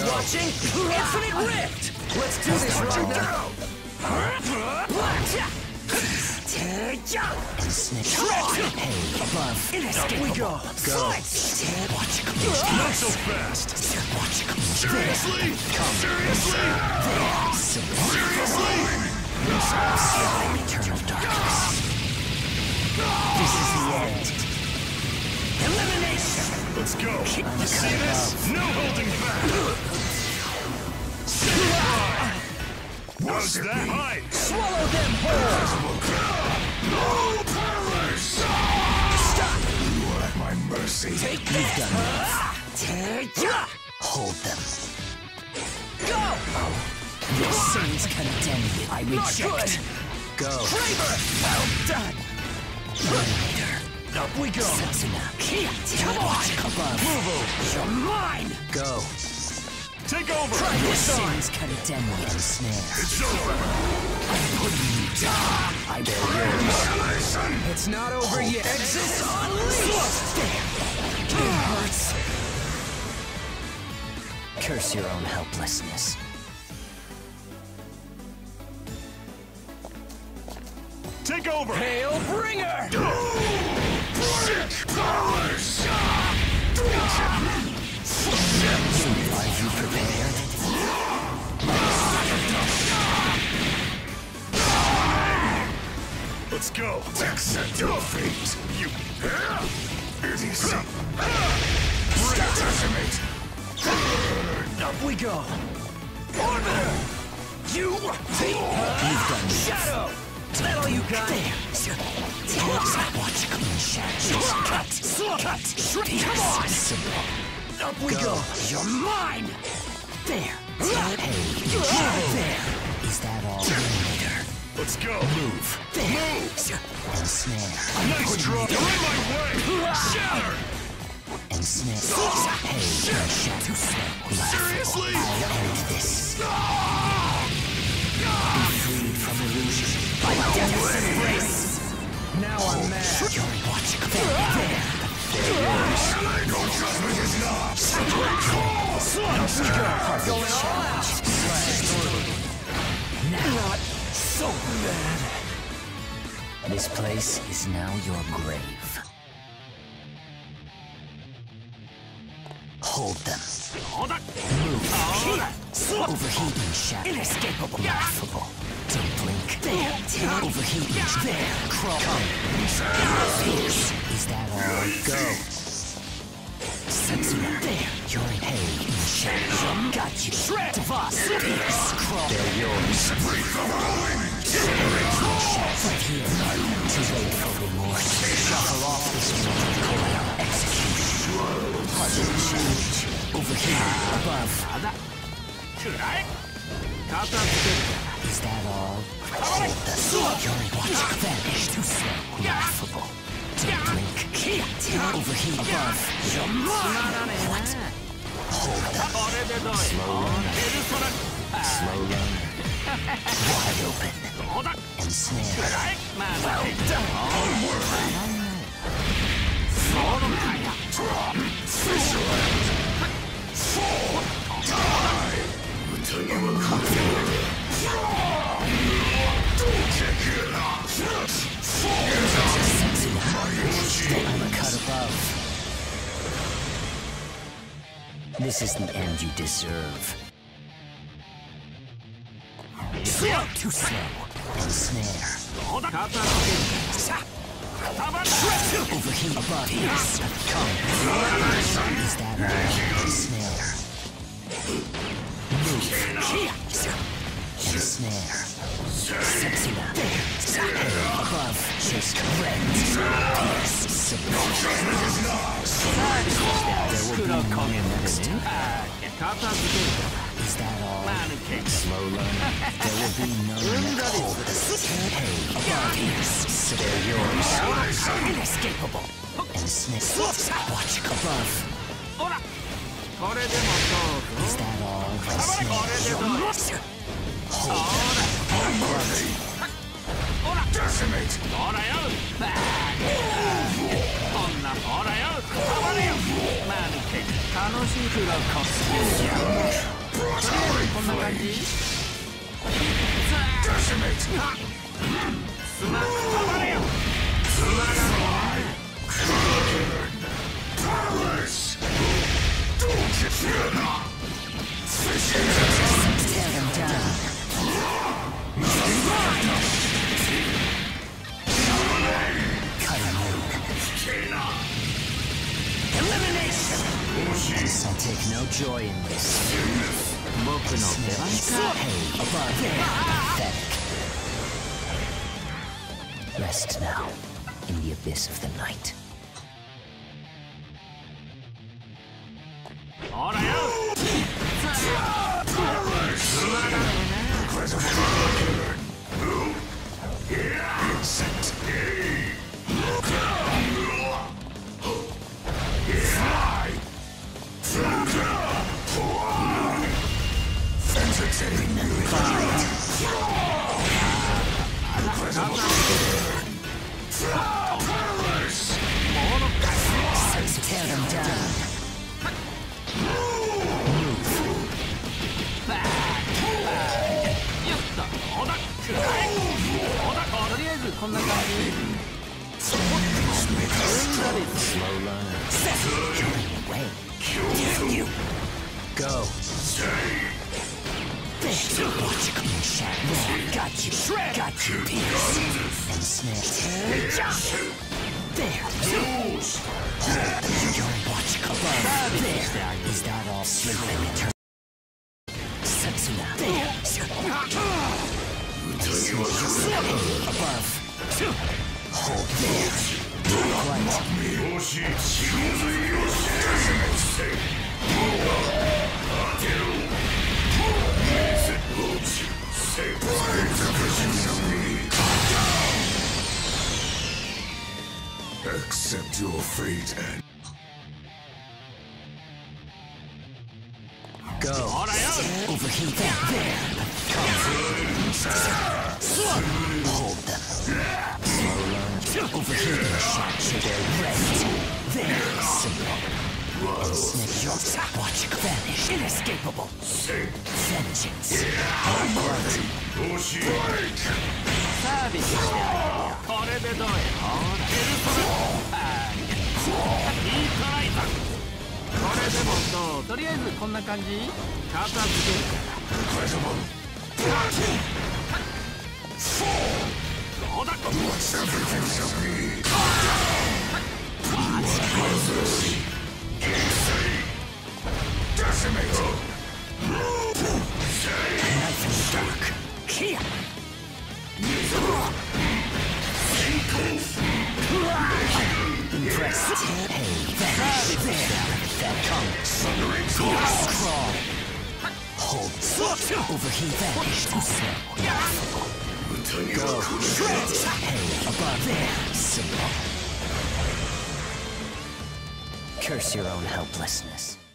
watching? Infinite Rift! Let's do this right now! And snitch. Hey, above. Up we go! Watch Not so fast! Seriously? Seriously? Seriously? Eternal darkness. This is the end. Elimination! Let's go! You see this? No holding back! Say hi! How's that? Hi! Swallow them whole! No powers! Stop! You are at my mercy. Take You've that! done Hold them. Go! Your sins condemn you. I Not reject. good! Go. Kraber! Well done! Eliminator. Up we go! Susanoo. Come on! Above. You're mine! Go. Take over! Try Your this on! sins condemn you and snare. It's over! I'm putting you down. I bear yours. It's not over yet! Exit unleashed! It hurts! Curse your own helplessness. Take over! Hail Bringer! Powers! Are you prepared? Let's go! Accept your fate! You... Idiocy! Decimate! Up we go! Orbiter! You take You've done Shadow! Is that all you got? Watch clean shadows. Cut! Come on! Simple. Up we go! You're mine! There. Hey. There. Is that all? Eliminator. Let's go! Move. There. Move! And snare. Nice draw! You're in my way! Shatter! And snare. Hey. Shadow. Seriously? I'll end this. Be freed from illusion. By death's embrace. Now I'm mad! You're watching. There. They're yours. No judgment is not! Going all out! Not so bad! This place is now your grave. Hold them. Move. Overheating shadow. Inescapable. Laughable. Don't blink. There. Overheating. There. Crawl. Is that all? Go. Susanoo. There. You're in hay. Shadow. Got you. Shred. Voss. Pierce. Crawl. They're yours. Right here. Too late for remorse. Shuffle off this world. Coil. Execution. Puzzle change. Over here. Above. Is that all? Hold the sword. You're watching. Vanish. Too slow. Laughable. Don't blink. Over here. Above. You're mine. What? Hold them. Slow learner. Wide open. And snare. Well done. I'm a cut above. This is the end you deserve. Slow. Too slow. And snare. Overheat above. Yes. Come. Is that all? Snare. Move. And snare. Susanoo. There. Hey. Above. Just red. Pierce. Submit. There will be no next time. Is that all? Slow learner. There will be no next. Hey. Above. Pierce. They're yours. Inescapable. And snare. Watch above. Is that all? Snare. Hold them. Decimate! 楽しい空がこっちやとりあえずこんな感じ。すまん、止まれよ。つまらないな。 I'll take no joy in this. 僕の出番か。 Hey, above there. Pathetic. Rest now in the abyss of the night. ほらよ。つまらねえな。 Tear them down. とりあえずこんな感じ。 Slow learner. Seth, you're in the way. Damn you. Go. There. Watch it come and shot. Got you. Got you, Pierce. And snare. There. You're watching above. There. Is that all? Sleeping eternal. Susanoo. There. Above. Hold there. Right. Accept your fate and Go. Overheat that there. Hold them. Slow learn. Overheating shot to their rest. There. Simple. And snake your watch vanish. Inescapable. Vengeance. Right. サービスしてあげるよ。これでどうや。ほらエルトラ。いいトライザー。これでもどう。とりあえずこんな感じ。片付けるから。どうだ。 Knife in the dark. Here. Impressed. Hey, vanish. There. That comes. Crawl. Hold. Overheat vanish. Go. Hey, above there. Simple. Curse your own helplessness.